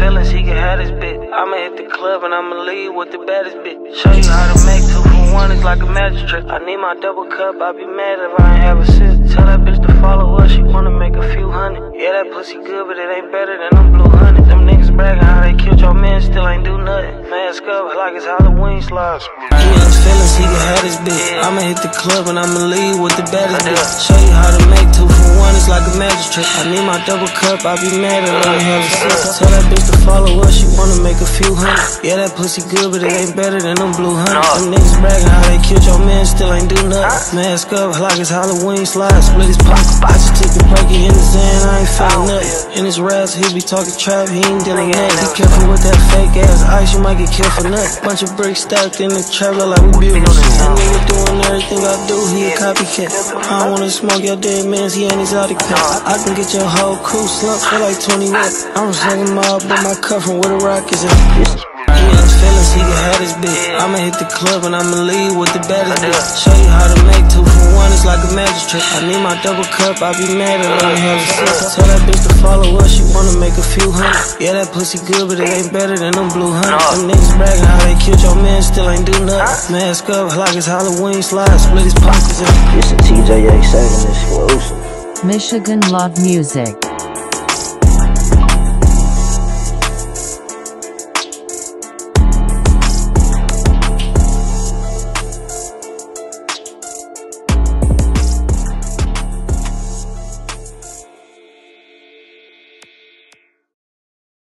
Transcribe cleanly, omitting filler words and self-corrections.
feelings, he can have this bitch. I'ma hit the club and I'ma leave with the baddest bitch. Show you how to make 2 for 1, it's like a magic trick. I need my double cup, I'd be mad if I ain't have a sip. Tell that bitch to follow us, she wanna make a few hundred. Yeah, that pussy good, but it ain't better than them blue honey. Them niggas bragging how they killed your man, still ain't do nothing. Mask up like it's Halloween slides. He in his feelings, he can have this bitch. I'ma hit the club and I'ma leave with the baddest bitch. Show you how to make 2 for 1, it's like a magic trick. I need my double cup, I'd be mad if I ain't have a sip. Tell that bitch to follow us, she wanna make a few hundred. Yeah, that pussy good, but it ain't better than them blue honey. Them niggas bragging how they killed your man, still ain't do nothing. Mask up like it's Halloween slide, split his pocket. I just took a break in the Zan, I ain't feeling nothing. In his raps, he be talking trap, he ain't dealing nothing. Be careful with that fake ass ice, you might get killed for nothing. Bunch of bricks stacked in the trap, look like we building shit. That nigga doing everything I do, he a copycat. I don't wanna smoke your dead mans, he ain't exotic pack. I can get your whole crew slumped for like 20 watts. I'm slinging mob, but my cuff from where the rock is at. He in his feelings, he can have this bitch. I'ma hit the club and I'ma leave with the baddest bitch. Show you how to make 2 for 1, it's like a magic trick. I need my double cup, I'd be mad if I ain't have a sip. Tell that bitch to follow us, she wanna make a few hundred. Yeah, that pussy good, but it ain't better than them blue honey. Them niggas bragging how they killed your man, still ain't do nothing. Mask up like it's Halloween slide, split his pockets. It's a TJA saving this exclusive. Michigan Love Music.